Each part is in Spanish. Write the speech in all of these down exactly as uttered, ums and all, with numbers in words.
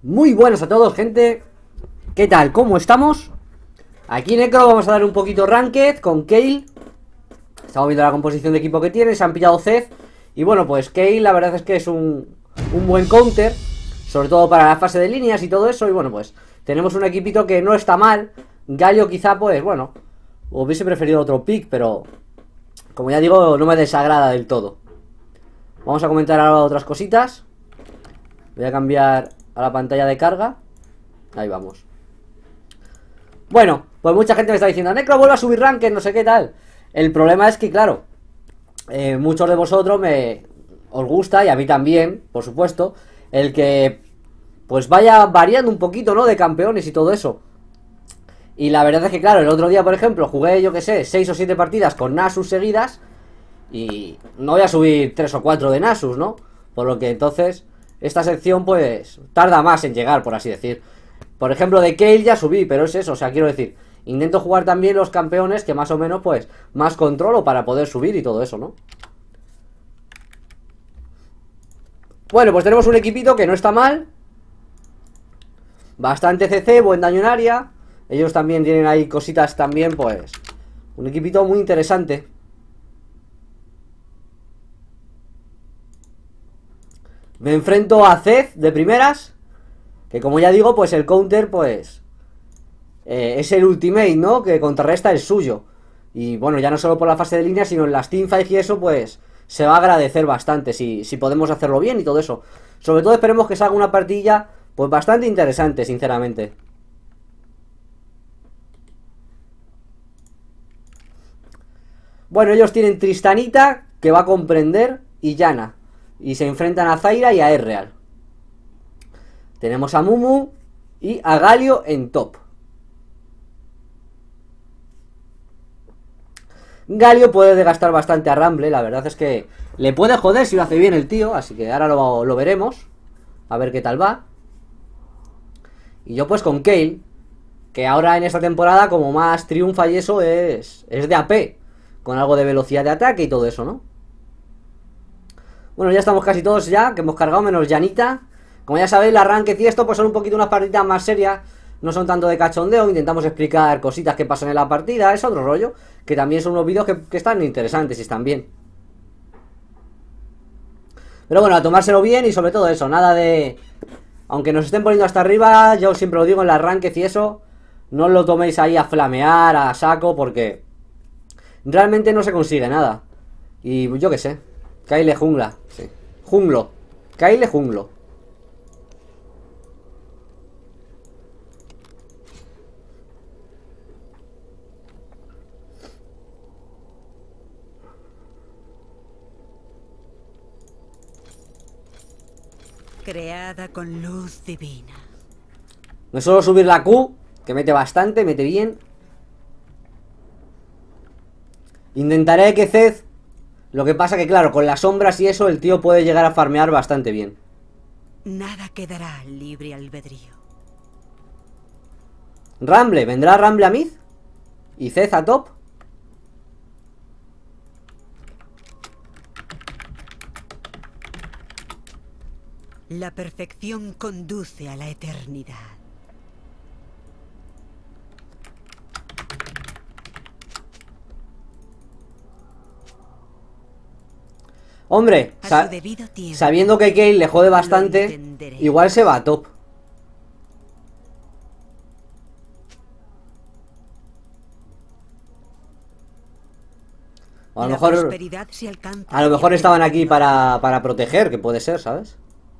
Muy buenas a todos, gente. ¿Qué tal? ¿Cómo estamos? Aquí en Necro vamos a dar un poquito Ranked con Kayle. Estamos viendo la composición de equipo que tiene. Se han pillado Zed. Y bueno, pues Kayle la verdad es que es un, un buen counter, sobre todo para la fase de líneas y todo eso. Y bueno, pues tenemos un equipito que no está mal. Galio quizá, pues bueno, hubiese preferido otro pick, pero como ya digo, no me desagrada del todo. Vamos a comentar ahora otras cositas. Voy a cambiar a la pantalla de carga. Ahí vamos. Bueno, pues mucha gente me está diciendo: Necro, vuelve a subir Ranked, no sé qué tal. El problema es que, claro, eh, muchos de vosotros me os gusta, y a mí también, por supuesto, el que pues vaya variando un poquito, ¿no? De campeones y todo eso. Y la verdad es que, claro, el otro día, por ejemplo, jugué, yo que sé, seis o siete partidas con Nasus seguidas. Y no voy a subir tres o cuatro de Nasus, ¿no? Por lo que entonces esta sección pues tarda más en llegar, por así decir. Por ejemplo, de Kayle ya subí, pero es eso, o sea, quiero decir, intento jugar también los campeones que más o menos pues más controlo para poder subir y todo eso, ¿no? Bueno, pues tenemos un equipito que no está mal. Bastante C C, buen daño en área. Ellos también tienen ahí cositas también, pues un equipito muy interesante. Me enfrento a Zed de primeras, que como ya digo, pues el counter pues eh, es el ultimate, ¿no? Que contrarresta el suyo. Y bueno, ya no solo por la fase de línea, sino en las teamfights y eso, pues se va a agradecer bastante si, si podemos hacerlo bien y todo eso. Sobre todo esperemos que salga una partida pues bastante interesante, sinceramente. Bueno, ellos tienen Tristanita, que va a comprender, y Yana. Y se enfrentan a Zyra y a Ezreal. Tenemos a Mumu y a Galio en top. Galio puede desgastar bastante a Rumble. La verdad es que le puede joder si lo hace bien el tío. Así que ahora lo, lo veremos. A ver qué tal va. Y yo pues con Kayle, que ahora en esta temporada como más triunfa y eso es, es de A P, con algo de velocidad de ataque y todo eso, ¿no? Bueno, ya estamos casi todos ya, que hemos cargado, menos Yanita. Como ya sabéis, la Ranked y esto pues son un poquito unas partidas más serias. No son tanto de cachondeo, intentamos explicar cositas que pasan en la partida. Es otro rollo, que también son unos vídeos que, que están interesantes y están bien. Pero bueno, a tomárselo bien y sobre todo eso, nada de... Aunque nos estén poniendo hasta arriba, yo siempre lo digo en la Ranked y eso, no os lo toméis ahí a flamear, a saco, porque realmente no se consigue nada. Y yo qué sé, Kayle jungla, sí. Junglo, Kayle junglo. Creada con luz divina. Me suelo subir la Q, que mete bastante, mete bien. Intentaré que Zed... Lo que pasa que claro, con las sombras y eso el tío puede llegar a farmear bastante bien. Nada quedará al libre albedrío. Rumble, ¿vendrá Rumble a mid? ¿Y Zed a top? La perfección conduce a la eternidad. Hombre, sa sabiendo que Kayle le jode bastante, igual se va a top. O a lo mejor A lo mejor estaban aquí para, para proteger, que puede ser, ¿sabes?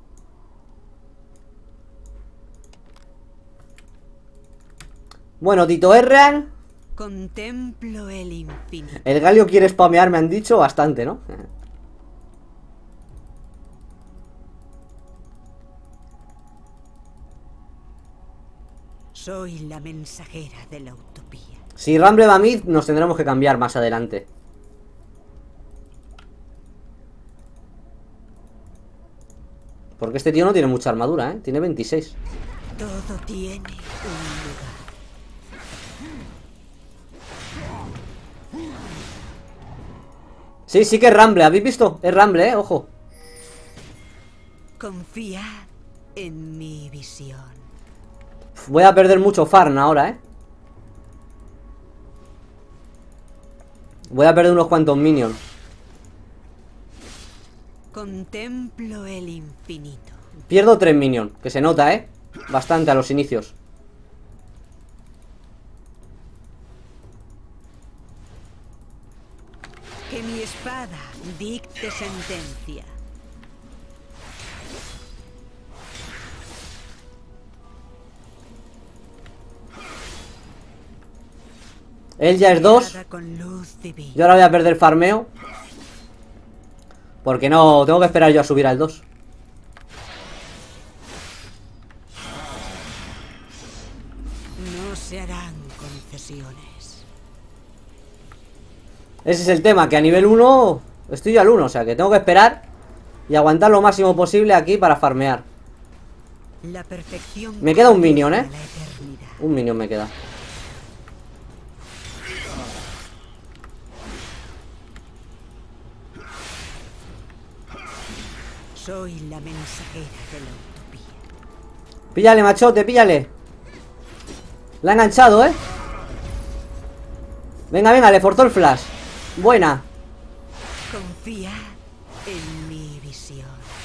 Bueno, Tito Ezreal. Contemplo el infinito. El Galio quiere spamear, me han dicho, bastante, ¿no? Soy la mensajera de la utopía. Si Rumble va a mid, nos tendremos que cambiar más adelante. Porque este tío no tiene mucha armadura, ¿eh? Tiene veintiséis. Todo tiene un lugar. Sí, sí que es Rumble, ¿habéis visto? Es Rumble, ¿eh? Ojo. Confiad en mi visión. Voy a perder mucho farm ahora, ¿eh? Voy a perder unos cuantos minions. Contemplo el infinito. Pierdo tres minions, que se nota, ¿eh? Bastante a los inicios. Que mi espada dicte sentencia. Él ya es dos. Con luz divina. Yo ahora voy a perder farmeo. Porque no, tengo que esperar yo a subir al dos. No se harán concesiones. Ese es el tema, que a nivel uno estoy yo al uno, o sea que tengo que esperar y aguantar lo máximo posible aquí para farmear. La perfección. Me queda un minion, ¿eh? la eternidad. Un minion me queda. Soy la mensajera de la utopía. Píllale, machote, píllale. La ha enganchado, ¿eh? Venga, venga, le forzó el flash. Buena. Confía en mi visión.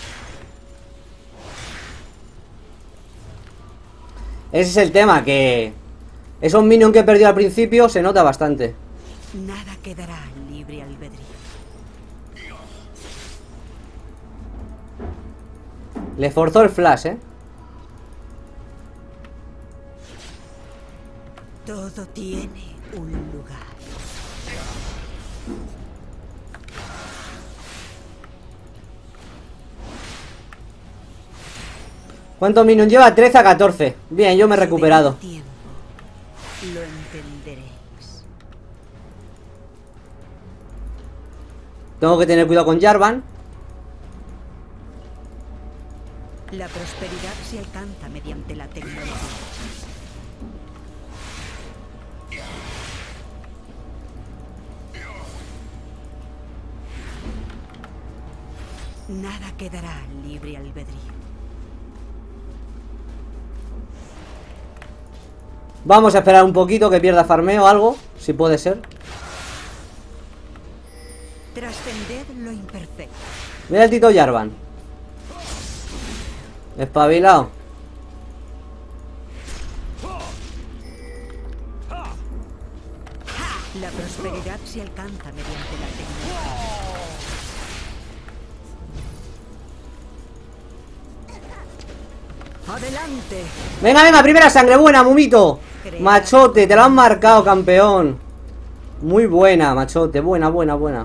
Ese es el tema, que esos minions que he perdido al principio se nota bastante. Nada quedará libre albedrío. Le forzó el flash, ¿eh? Todo tiene un lugar. ¿Cuántos minions lleva? trece a catorce. Bien, yo me he recuperado. Tiempo, lo entenderéis. Tengo que tener cuidado con Jarvan. La prosperidad se alcanza mediante la tecnología. Nada quedará libre albedrío. Vamos a esperar un poquito que pierda farmeo o algo, si puede ser. Trascended lo imperfecto. Mira el Tito Jarvan. Espabilado. La prosperidad se alcanza mediante la tecnología. ¡Adelante! Venga, venga, primera sangre, buena, Mumito. Machote, te lo han marcado, campeón. Muy buena, machote, buena, buena, buena.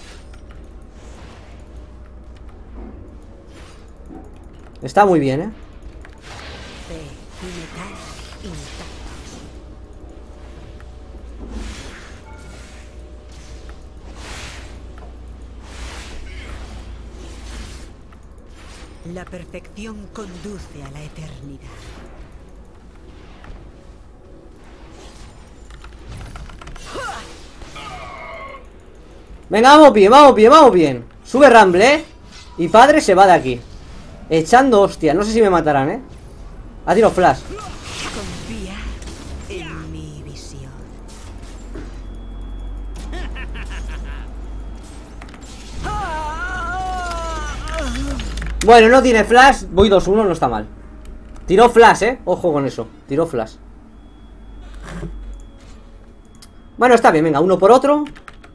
Está muy bien, ¿eh? Fe y metal intactos. La perfección conduce a la eternidad. Venga, vamos bien, vamos bien, vamos bien. Sube Rumble, ¿eh? Y padre se va de aquí. Echando hostia, no sé si me matarán, ¿eh? Ha tirado flash. Confía en mi visión. Bueno, no tiene flash. Voy dos uno, no está mal. Tiró flash, ¿eh? Ojo con eso, tiró flash. Bueno, está bien, venga, uno por otro.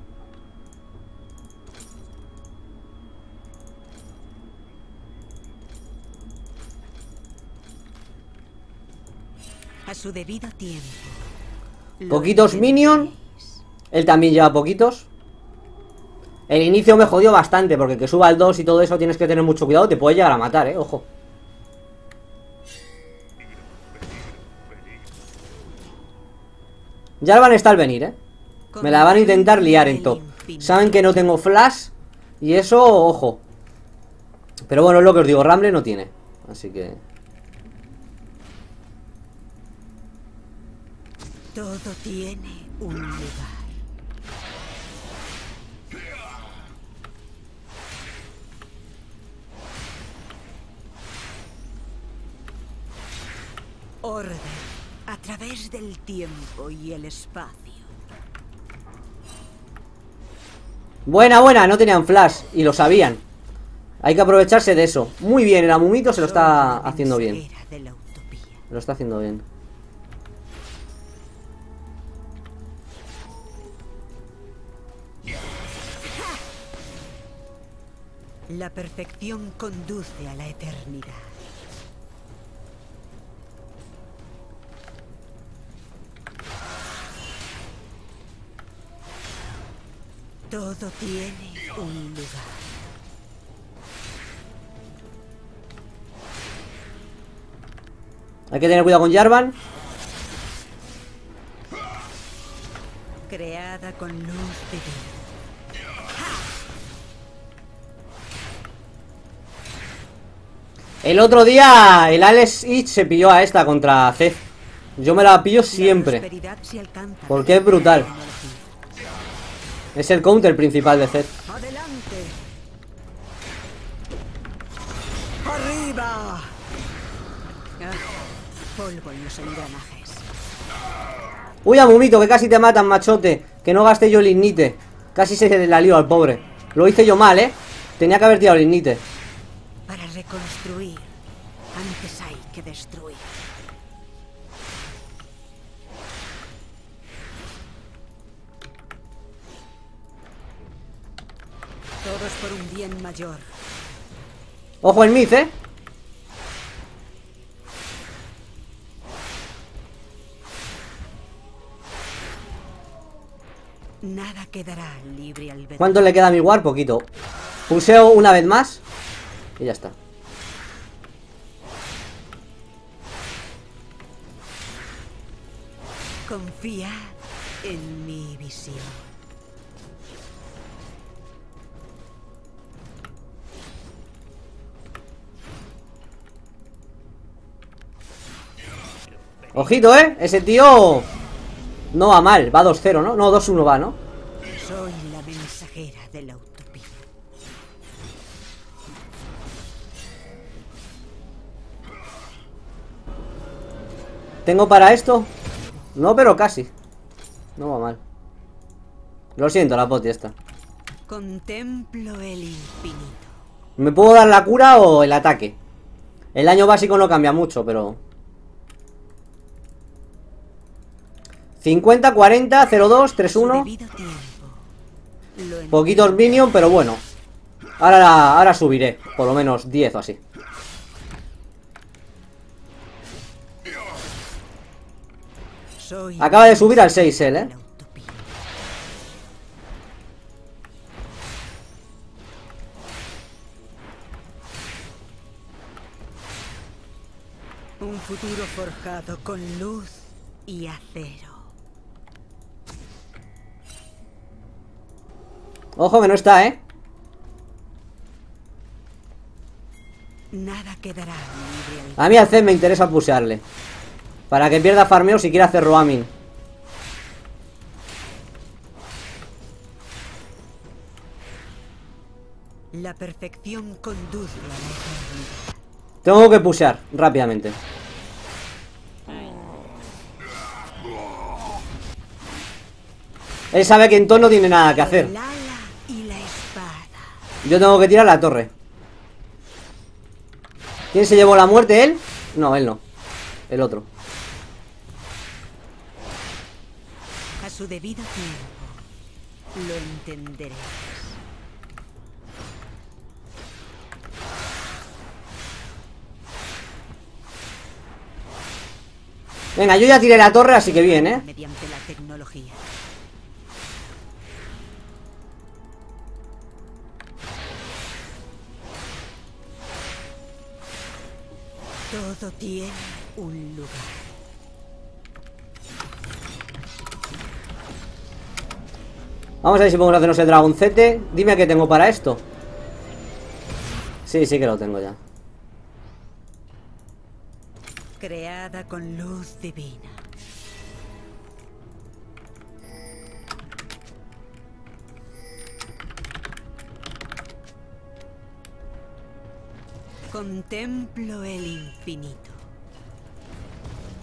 A su debido tiempo. Lo Poquitos minion. entenderéis. Él también lleva poquitos. El inicio me jodió bastante, porque que suba al dos y todo eso tienes que tener mucho cuidado. Te puede llegar a matar, eh, ojo. Jarvan está al venir, eh. Me la van a intentar liar en top. Saben que no tengo flash. Y eso, ojo. Pero bueno, es lo que os digo, Rumble no tiene. Así que... Todo tiene un lugar. Orden a través del tiempo y el espacio. Buena, buena, no tenían flash y lo sabían. Hay que aprovecharse de eso. Muy bien, el Amumito se lo está haciendo bien. Lo está haciendo bien. La perfección conduce a la eternidad. Todo tiene un lugar. Hay que tener cuidado con Jarvan. Creada con luz divina. El otro día el Alex Ich se pilló a esta contra Zed. Yo me la pillo siempre, porque es brutal. Es el counter principal de Zed. Adelante. Arriba. Ah, polvo en los engranajes. Uy, Amumito, que casi te matan, machote. Que no gasté yo el ignite. Casi se la lío al pobre. Lo hice yo mal, eh. Tenía que haber tirado el ignite. Para reconstruir, antes hay que destruir. Todos por un bien mayor. Ojo el mid, eh. Nada quedará libre al ver. ¿Cuánto le queda a mi war? Poquito. Puseo una vez más y ya está. Confía en mi visión. Ojito, eh. Ese tío no va mal. Va dos cero, ¿no? No, dos uno va, ¿no? Soy la mensajera de la utopía. ¿Tengo para esto? No, pero casi. No va mal. Lo siento, la poti esta. Contemplo el infinito. ¿Me puedo dar la cura o el ataque? El daño básico no cambia mucho, pero... cincuenta, cuarenta, cero dos, tres uno. Poquitos minions, pero bueno. Ahora, ahora subiré. Por lo menos diez o así. Acaba de subir al seis él, eh. Un futuro forjado con luz y acero. Ojo que no está, eh. Nada quedará libre. A mí al Zed me interesa pusearle. Para que pierda farmeo si quiere hacer roaming. La perfección conduce a la eternidad. Tengo que pusear rápidamente. Él sabe que en todo no tiene nada que hacer. El ala y la espada. Yo tengo que tirar la torre. ¿Quién se llevó la muerte? ¿Él? No, él no. El otro. A su debido tiempo lo entenderéis. Venga, yo ya tiré la torre, así que bien, ¿eh? Mediante la tecnología. Todo tiene un lugar. Vamos a ver si podemos hacernos el dragoncete. Dime qué tengo para esto. Sí, sí que lo tengo ya. Creada con luz divina. Contemplo el infinito.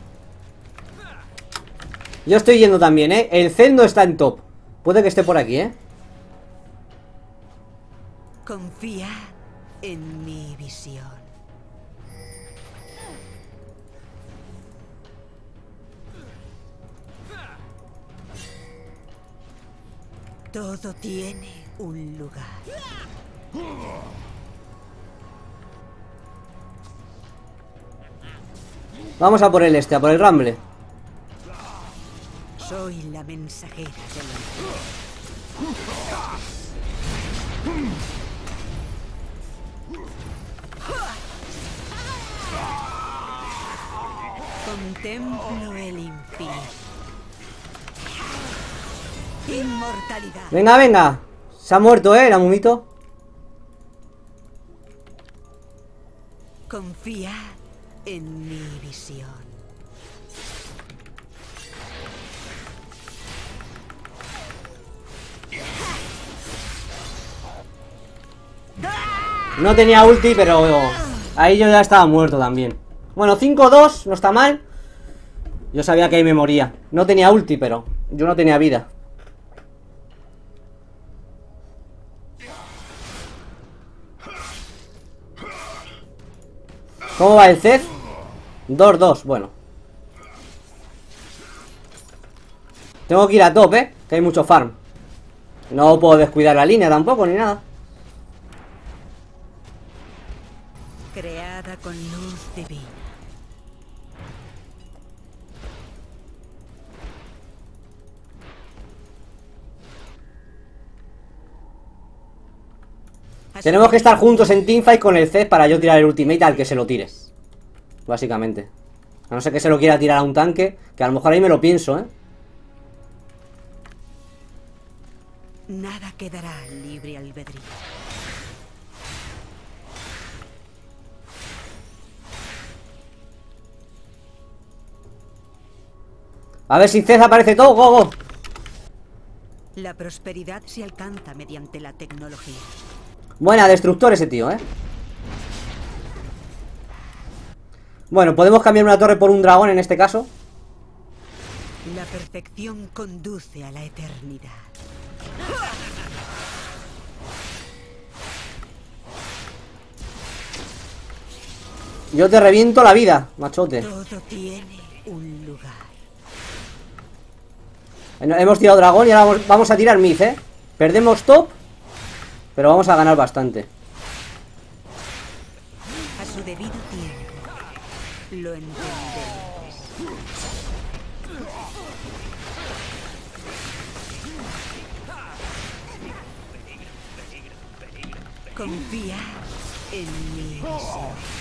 Yo estoy yendo también, ¿eh? El Zed no está en top. Puede que esté por aquí, ¿eh? Confía en mi visión. Todo tiene un lugar. Vamos a por el este, a por el Rumble. Soy la mensajera del Contemplo el infinito. Inmortalidad. Venga, venga. Se ha muerto, ¿eh? La Mumito. Confía en mi visión. No tenía ulti, pero ahí yo ya estaba muerto también. Bueno, cinco dos, no está mal. Yo sabía que ahí me moría. No tenía ulti, pero yo no tenía vida. ¿Cómo va el Zed? dos dos, bueno. Tengo que ir a top, ¿eh? Que hay mucho farm. No puedo descuidar la línea tampoco, ni nada. Creada con luz divina. Tenemos que estar juntos en teamfight con el Zed para yo tirar el ultimate al que se lo tires. Básicamente. A no ser que se lo quiera tirar a un tanque, que a lo mejor ahí me lo pienso, ¿eh? Nada quedará libre albedrío. A ver si Zed aparece todo, go, go. La prosperidad se alcanza mediante la tecnología. Buena, destructor ese tío, ¿eh? Bueno, podemos cambiar una torre por un dragón en este caso. La perfección conduce a la eternidad. Yo te reviento la vida, machote. Todo tiene un lugar. Hemos tirado dragón y ahora vamos, vamos a tirar mid, ¿eh? Perdemos top, pero vamos a ganar bastante. A su debido tiempo, lo entenderéis. Confía en mi visión.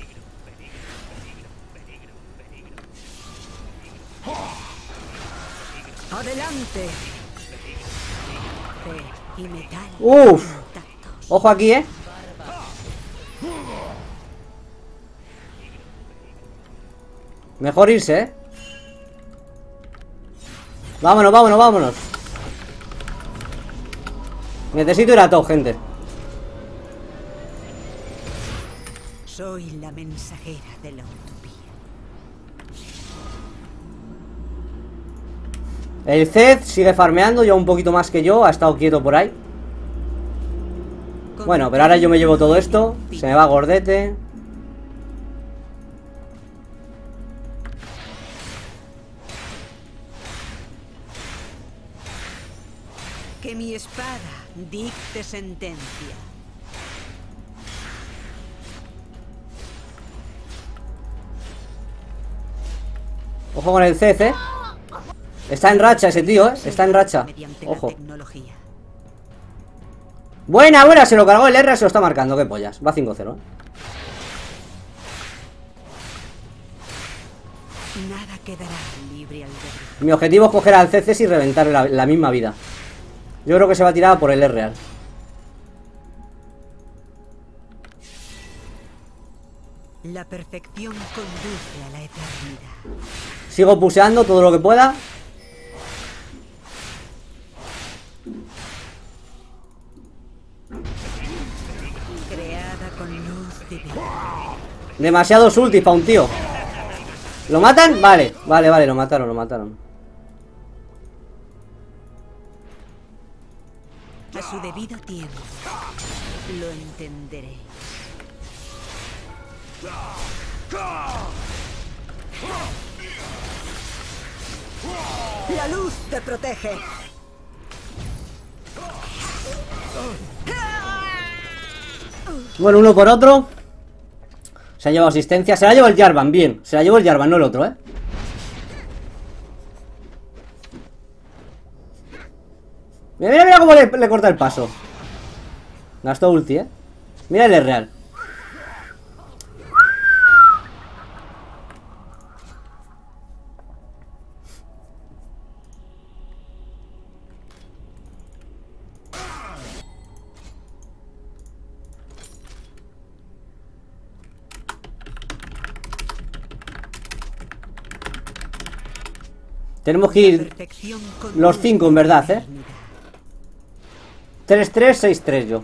¡Adelante! Fe y metal. Uf. Intactos. Ojo aquí, ¿eh? Mejor irse, ¿eh? Vámonos, vámonos, vámonos. Necesito ir a top, gente. Soy la mensajera de la utopía. El Zed sigue farmeando, ya un poquito más que yo. Ha estado quieto por ahí. Bueno, pero ahora yo me llevo todo esto. Se me va gordete. Que mi espada dicte sentencia. Ojo con el Zed, ¿eh? Está en racha ese tío, ¿eh? Está en racha. Ojo. Buena, buena, se lo cargó el R, se lo está marcando. Qué pollas, va cinco cero, ¿eh? Nada quedará libre al albedrío. Mi objetivo es coger al C C y reventar la, la misma vida. Yo creo que se va a tirar por el R. La perfección conduce a la eternidad. Sigo puseando todo lo que pueda. Creada con luz divina. Demasiados ultis para un tío. ¿Lo matan? Vale, vale, vale, lo mataron, lo mataron. A su debido tiempo, lo entenderé. La luz te protege. Bueno, uno por otro. Se ha llevado asistencia. Se la llevó el Jarvan, bien. Se la llevó el Jarvan, no el otro, ¿eh? Mira, mira, mira cómo le, le corta el paso. Gastó ulti, ¿eh? Mira el real. Tenemos que ir los cinco en verdad, ¿eh? tres tres, seis tres yo.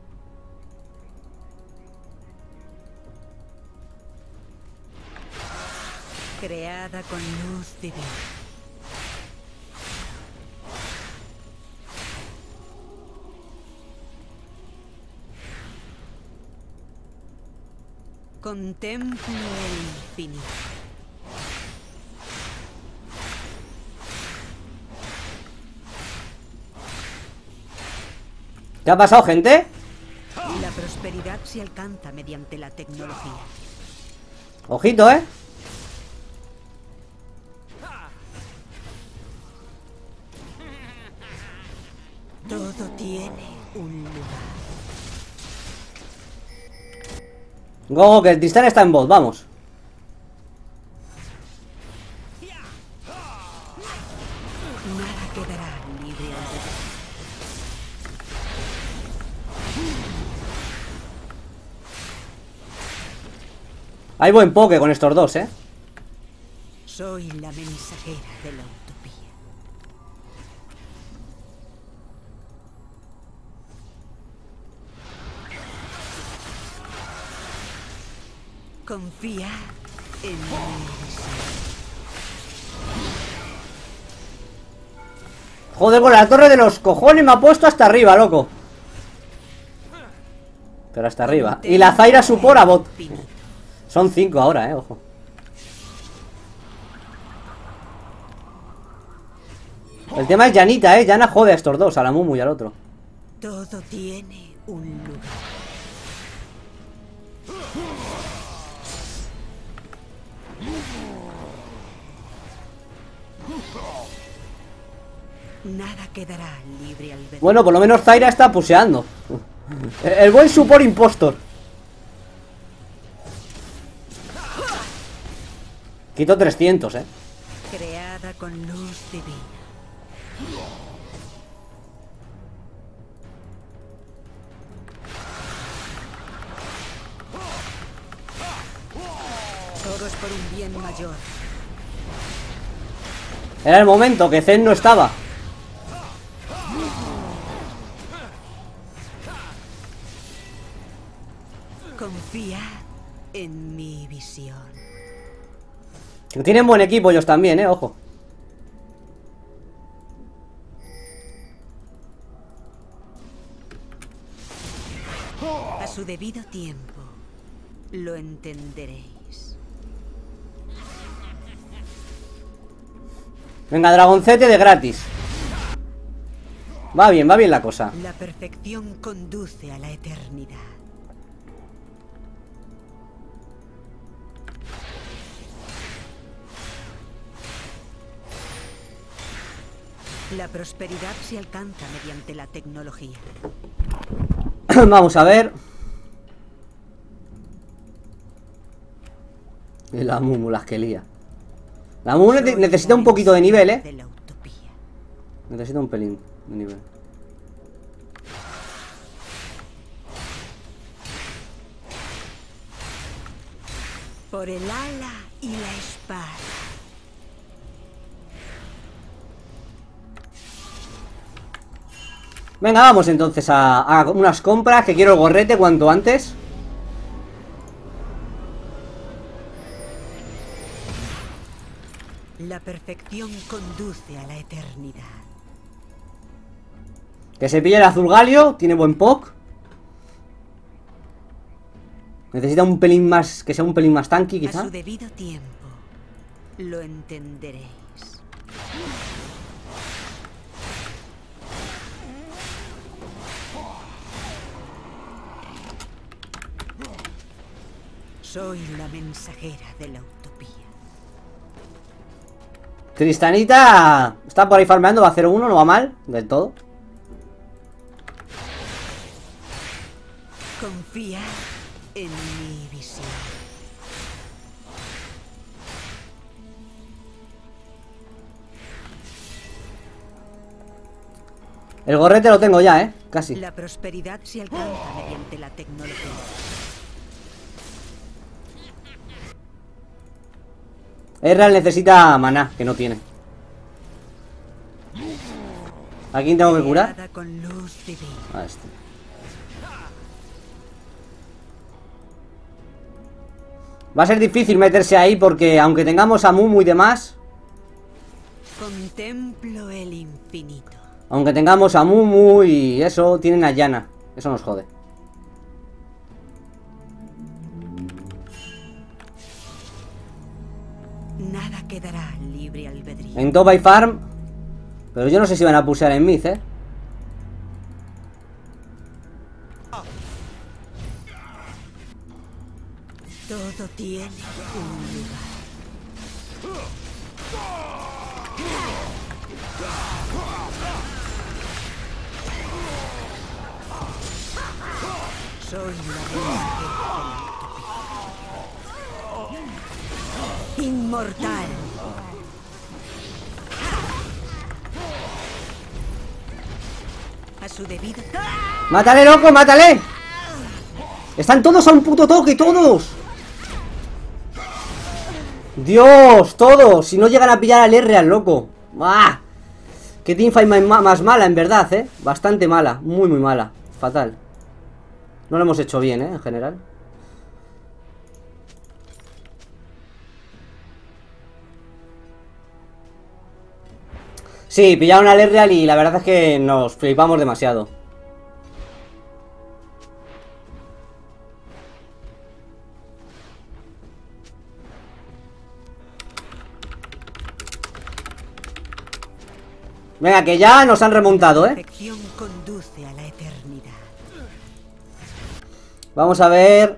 Creada con luz divina. Contemplo el infinito. ¿Qué ha pasado, gente? La prosperidad se alcanza mediante la tecnología. Ojito, ¿eh? Todo tiene un lugar. Gogo, que el Tristán está en bot, vamos. Nada quedará libre al ver. Hay buen poke con estos dos, ¿eh? Soy la mensajera de la utopía. Confía en mi misión. Joder, con la torre de los cojones me ha puesto hasta arriba, loco. Pero hasta arriba. Y la Zaira supora bot. Son cinco ahora, eh, ojo. El tema es Janita, eh. Yana jode a estos dos, a la Mumu y al otro. Todo tiene un lugar. Nada quedará libre al ver. Bueno, por lo menos Zaira está puseando. El buen support impostor. Quito trescientos, eh. Creada con luz divina. Todo es por un bien mayor. Era el momento que Zen no estaba. Confía en mi visión. Tienen buen equipo ellos también, eh, ojo. A su debido tiempo, lo entenderéis. Venga, dragoncete de gratis. Va bien, va bien la cosa. La perfección conduce a la eternidad. La prosperidad se alcanza mediante la tecnología. Vamos a ver. Y la Mumu, las que lía. La Mumu ne necesita un poquito de nivel, eh. De la utopía. Necesita un pelín de nivel. Por el ala y la espada. Venga, vamos entonces a, a unas compras, que quiero el gorrete cuanto antes. La perfección conduce a la eternidad. Que se pille el azul galio. Tiene buen poke. Necesita un pelín más, que sea un pelín más tanky, quizá. A su debido tiempo lo entenderéis. Soy la mensajera de la utopía. Tristanita está por ahí farmeando, va a cero uno, no va mal del todo. Confía en mi visión. El gorrete lo tengo ya, eh, casi. La prosperidad se alcanza mediante la tecnología. Ezreal necesita maná, que no tiene. ¿A quién tengo que curar? Con luz divina. A este. Va a ser difícil meterse ahí porque aunque tengamos a Mumu y demás, contemplo el infinito. aunque tengamos a Mumu y eso, tienen a Yana. Eso nos jode. Nada quedará libre albedrío. En top hay farm, pero yo no sé si van a pulsar en mid, eh. Todo tiene un lugar. Soy la mensajera de la utopía. Inmortal. A su debido. ¡Mátale, loco, mátale! Están todos a un puto toque, todos. Dios, todos. Si no llegan a pillar al Ezreal, loco. ¡Ah! Qué teamfight más, más mala, en verdad, eh. Bastante mala, muy muy mala. Fatal. No lo hemos hecho bien, eh, en general. Sí, pillaron al Ezreal y la verdad es que nos flipamos demasiado. Venga, que ya nos han remontado, ¿eh? Conduce a la eternidad. Vamos a ver.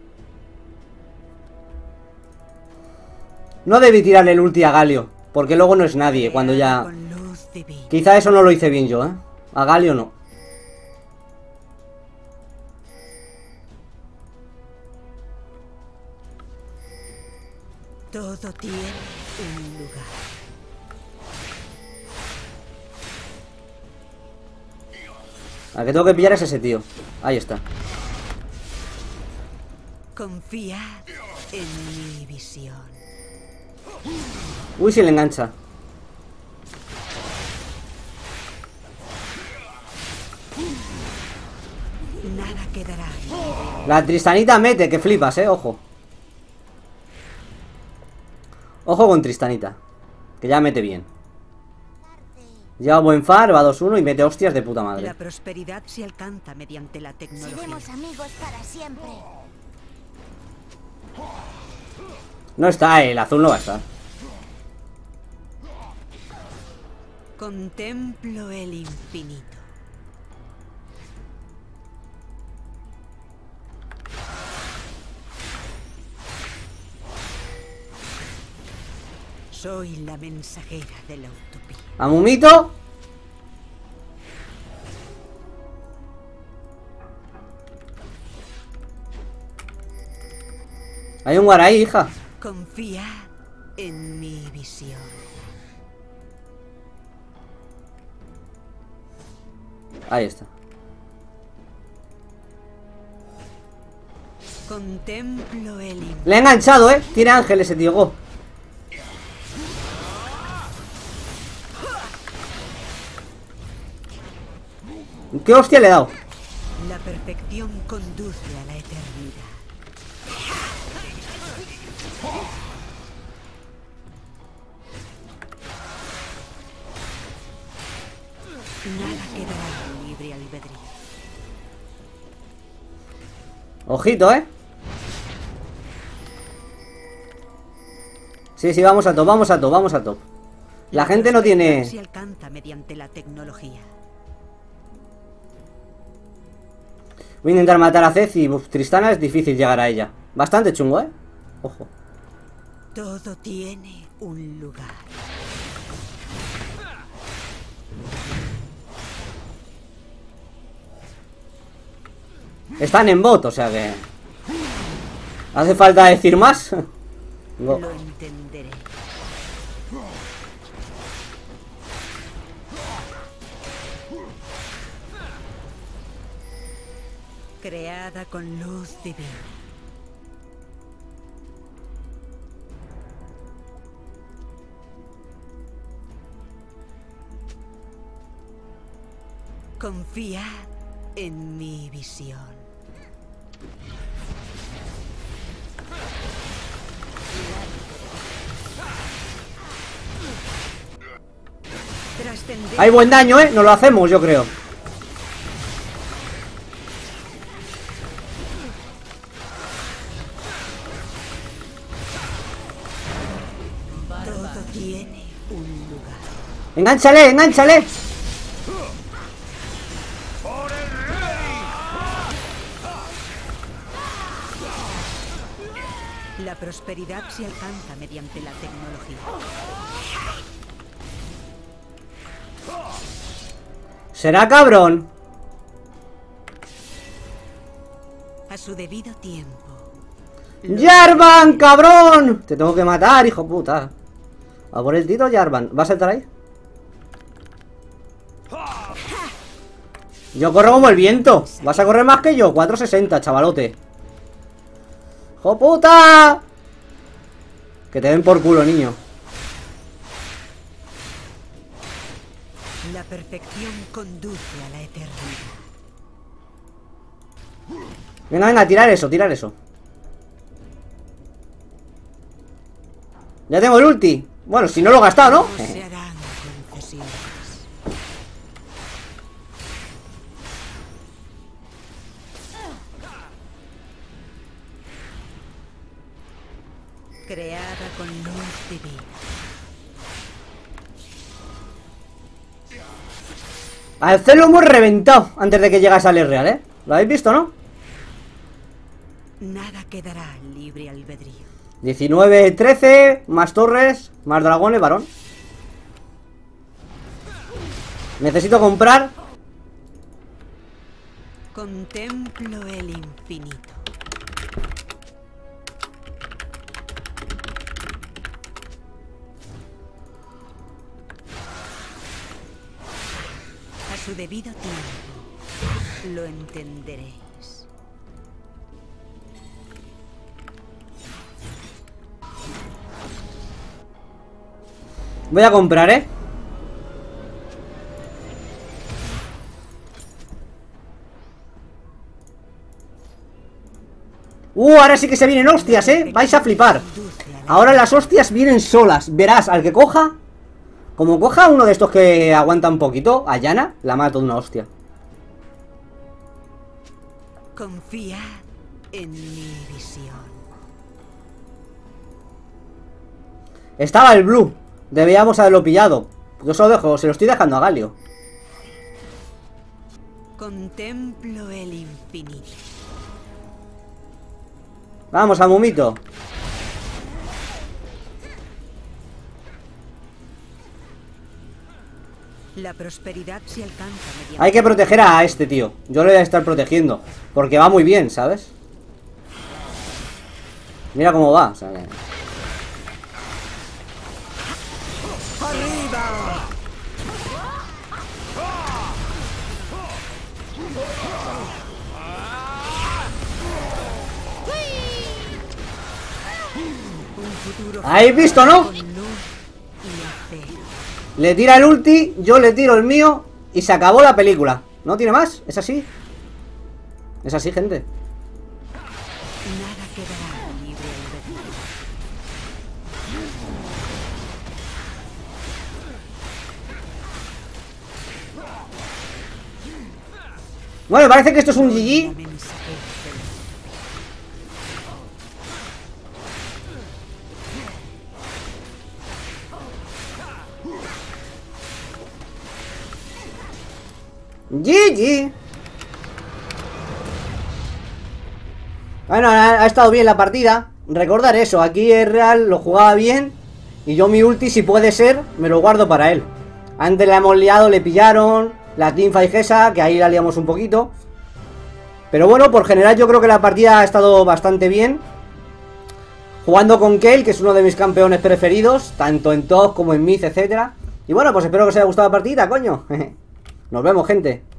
No debí tirarle el ulti a Galio, porque luego no es nadie cuando ya... Quizá eso no lo hice bien yo, ¿eh? A Galio no. Todo tiene un lugar. Al que tengo que pillar es ese tío. Ahí está. Confía en mi visión. Uy, si le engancha. Nada quedará. La Tristanita mete, que flipas, eh, ojo. Ojo con Tristanita, que ya mete bien. Lleva buen far, va dos uno y mete hostias de puta madre. La prosperidad se alcanza mediante la tecnología. Seremos amigos para siempre. No está, el azul no va a estar. Contemplo el infinito. Soy la mensajera de la utopía. ¿A Mumito? Hay un guaraí, hija. Confía en mi visión. Ahí está. Contemplo el infinito. Le he enganchado, eh. Tiene ángel ese tío. Go. ¿Qué hostia le he dado? La perfección conduce a la eternidad. Nada quedará libre. libre albedrío. Ojito, ¿eh? Sí, sí, vamos a top, vamos a top, vamos a top. La gente no tiene... Se alcanza mediante la tecnología. Voy a intentar matar a Zed y uf, Tristana es difícil llegar a ella. Bastante chungo, ¿eh? Ojo. Todo tiene un lugar. Están en bot, o sea que... ¿Hace falta decir más? No. Lo entenderé. Creada con luz divina. Confía en mi visión. Trascender. Hay buen daño, ¿eh? Nos lo hacemos, yo creo. Todo tiene un lugar. ¡Engánchale, engánchale! La prosperidad se alcanza mediante la tecnología. ¿Será cabrón? A su debido tiempo. ¡Jarvan, cabrón! Te tengo que matar, hijo puta. A por el tiro, Jarvan. ¿Vas a saltar ahí? Yo corro como el viento. Vas a correr más que yo. cuatro sesenta, chavalote. ¡Hijo puta! Que te den por culo, niño. La perfección conduce a la eternidad. Venga, venga, tirar eso, tirar eso. Ya tengo el ulti. Bueno, si no lo he gastado, ¿no? No se harán concesiones. Creada con luz divina. Al C lo hemos reventado antes de que llegase al Real, ¿eh? ¿Lo habéis visto, no? Nada quedará libre albedrío. diecinueve, trece, más torres, más dragones, varón. Necesito comprar. Contemplo el infinito. A su debido tiempo, lo entenderéis. Voy a comprar, ¿eh? Uh, ahora sí que se vienen hostias, ¿eh? Vais a flipar. Ahora las hostias vienen solas. Verás, al que coja, como coja uno de estos que aguanta un poquito, a Yana, la mato de una hostia. Confía en mi visión. Estaba el blue. Debíamos haberlo pillado. Yo se lo dejo, se lo estoy dejando a Galio. Contemplo el infinito. Vamos, a Mumito. La prosperidad se alcanza mediante... Hay que proteger a este tío. Yo lo voy a estar protegiendo. Porque va muy bien, ¿sabes? Mira cómo va, o sea que... ¡Arriba! Un futuro ¿Habéis visto, no? con luz y acero. Le tira el ulti, yo le tiro el mío y se acabó la película. ¿No tiene más? ¿Es así? Es así, gente. Nada quedará libre albedrío. Bueno, parece que esto es un G G. G G. Bueno, ha, ha estado bien la partida. Recordar eso, aquí el Real lo jugaba bien. Y yo mi ulti, si puede ser, me lo guardo para él. Antes la hemos liado, le pillaron la teamfight esa, que ahí la liamos un poquito. Pero bueno, por general yo creo que la partida ha estado bastante bien. Jugando con Kayle, que es uno de mis campeones preferidos, tanto en top como en mid, etcétera. Y bueno, pues espero que os haya gustado la partida, coño. Nos vemos, gente.